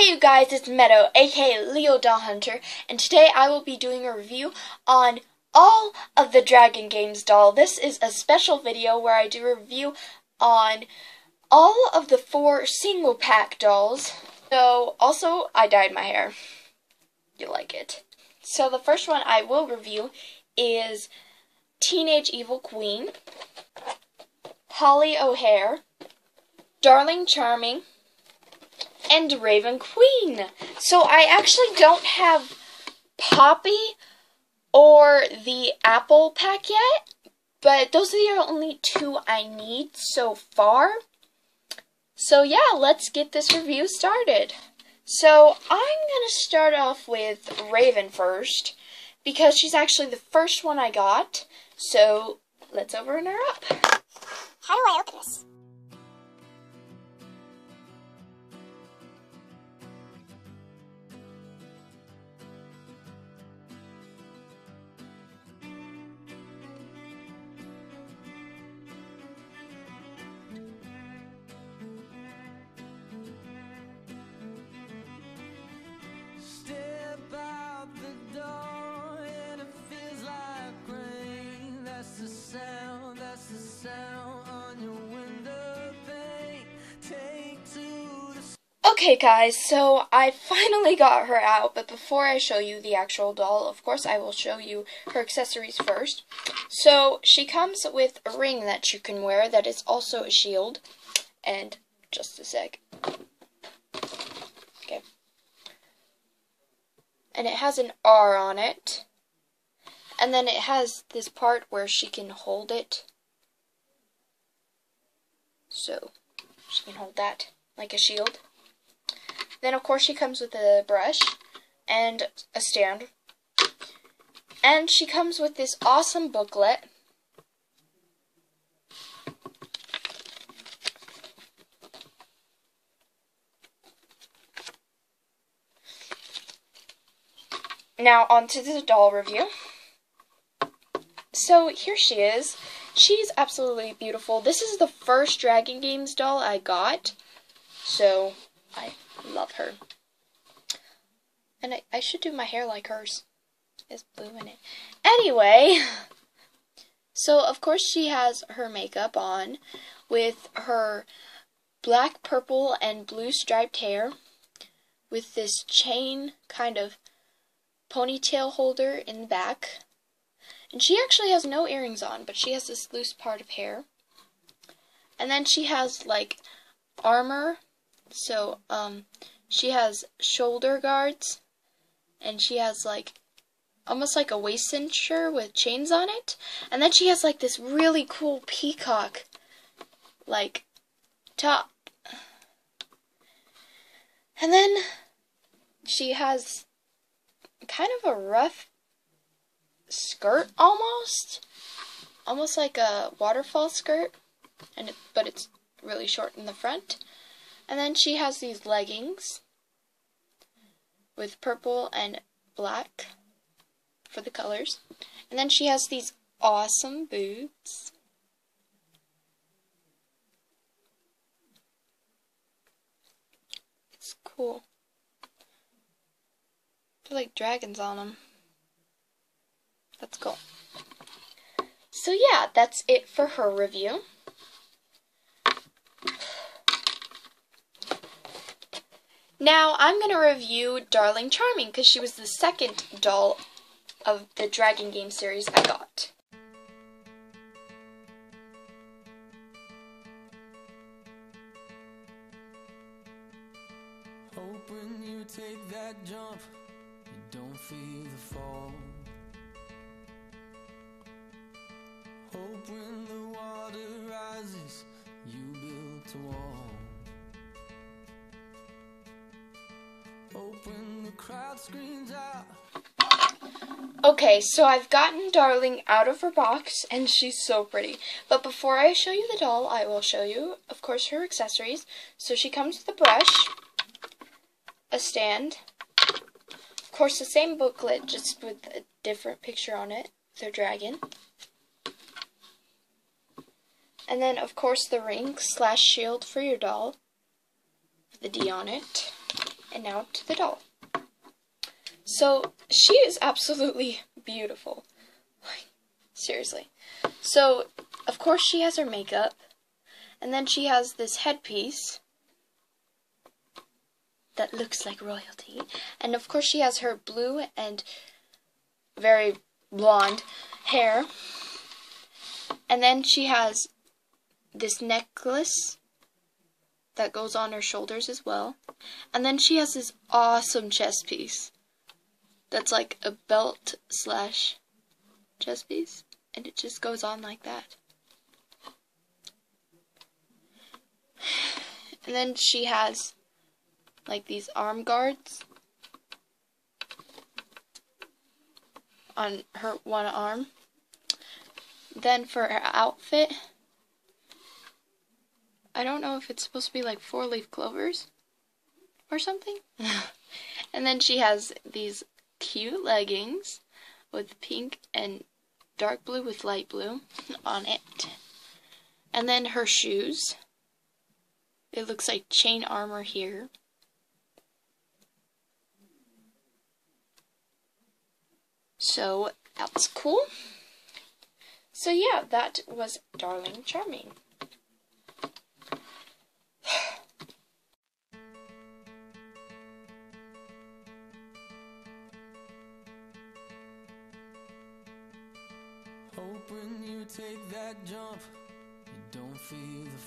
Hey you guys, it's Meadow, aka Leo Doll Hunter, and today I will be doing a review on all of the Dragon Games doll. This is a special video where I do a review on all of the 4 single pack dolls. So, also, I dyed my hair. You'll like it. So the first one I will review is Teenage Evil Queen, Holly O'Hare, Darling Charming, and Raven Queen. So I actually don't have Poppy or the Apple pack yet, but those are the only 2 I need so far. So yeah, let's get this review started. So I'm going to start off with Raven first, because she's actually the first one I got. So let's open her up. How do I open this? Okay guys, so I finally got her out, but before I show you the actual doll, of course I will show you her accessories first. So she comes with a ring that you can wear that is also a shield, and just a sec. Okay. And it has an R on it, and then it has this part where she can hold it. So she can hold that like a shield. Then, of course, she comes with a brush and a stand. And she comes with this awesome booklet. Now, on to the doll review. So, here she is. She's absolutely beautiful. This is the first Dragon Games doll I got. So, I love her. And I should do my hair like hers. It's blue in it. Anyway, so of course she has her makeup on with her black, purple, and blue striped hair with this chain kind of ponytail holder in the back. And she actually has no earrings on, but she has this loose part of hair. And then she has like armor. So, she has shoulder guards, and she has, like, almost like a waist cincher with chains on it, and then she has, like, this really cool peacock, like, top. And then she has kind of a rough skirt, almost like a waterfall skirt, but it's really short in the front. And then she has these leggings with purple and black for the colors. And then she has these awesome boots. It's cool. They're like dragons on them. That's cool. So yeah, that's it for her review. Now, I'm going to review Darling Charming, because she was the second doll of the Dragon Game series I got. Hope when you take that jump, you don't feel the fall. Hope when the water rises, you built a wall. When the crowd screams out. Okay, so I've gotten Darling out of her box, and she's so pretty. But before I show you the doll, I will show you, of course, her accessories. So she comes with a brush, a stand, of course the same booklet, just with a different picture on it, the dragon. And then, of course, the ring / shield for your doll, with the D on it. And now to the doll. So, she is absolutely beautiful. Seriously. So, of course she has her makeup. And then she has this headpiece that looks like royalty. And of course she has her blue and very blonde hair. And then she has this necklace that goes on her shoulders as well. And then she has this awesome chest piece that's like a belt slash chest piece. And it just goes on like that. And then she has like these arm guards on her one arm. Then for her outfit, I don't know if it's supposed to be like 4-leaf clovers or something. And then she has these cute leggings with pink and dark blue with light blue on it. And then her shoes. It looks like chain armor here. So that's cool. So yeah, that was Darling Charming. Hope when you take that jump, you don't feel the